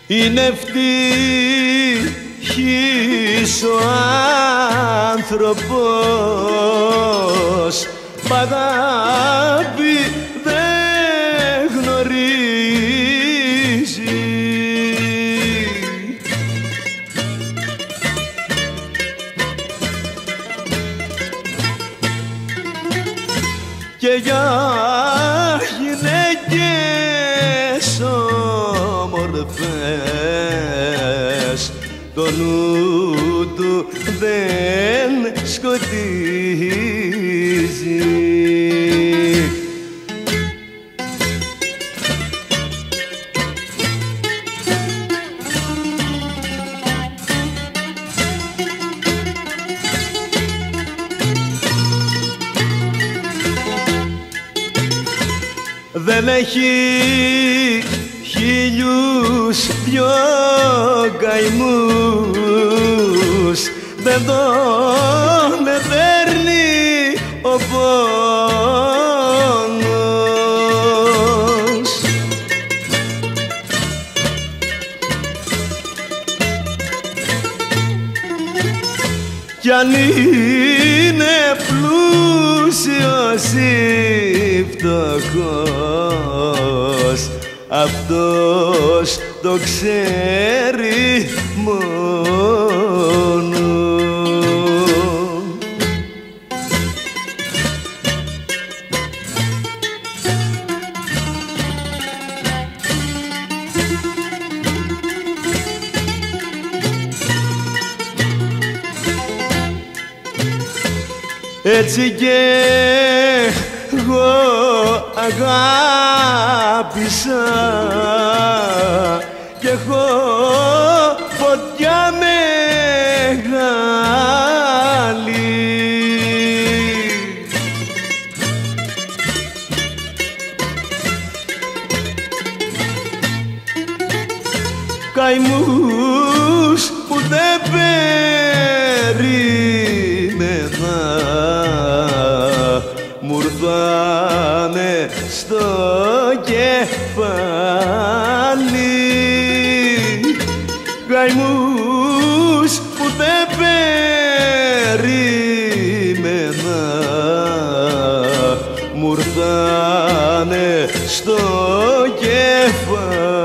Είναι ευτυχής ο άνθρωπος που αγάπη δεν γνωρίζει. Και για γυναίκες όμορφες το νου του δεν σκοτίζει. Δεν έχει χίλιους δυο καημούς, δεν τον παίρνει ο πόνος. Κι αν είναι πλούσιος ή φτωχός, αυτός το ξέρει μόνο. Έτσι και εγώ αγάπησα κι έχω φωτιά μεγάλη. Καημούς που δεν περίμενα μου ήρθανε στο κεφάλι. Καημούς που δεν περίμενα μου ήρθανε στο κεφάλι.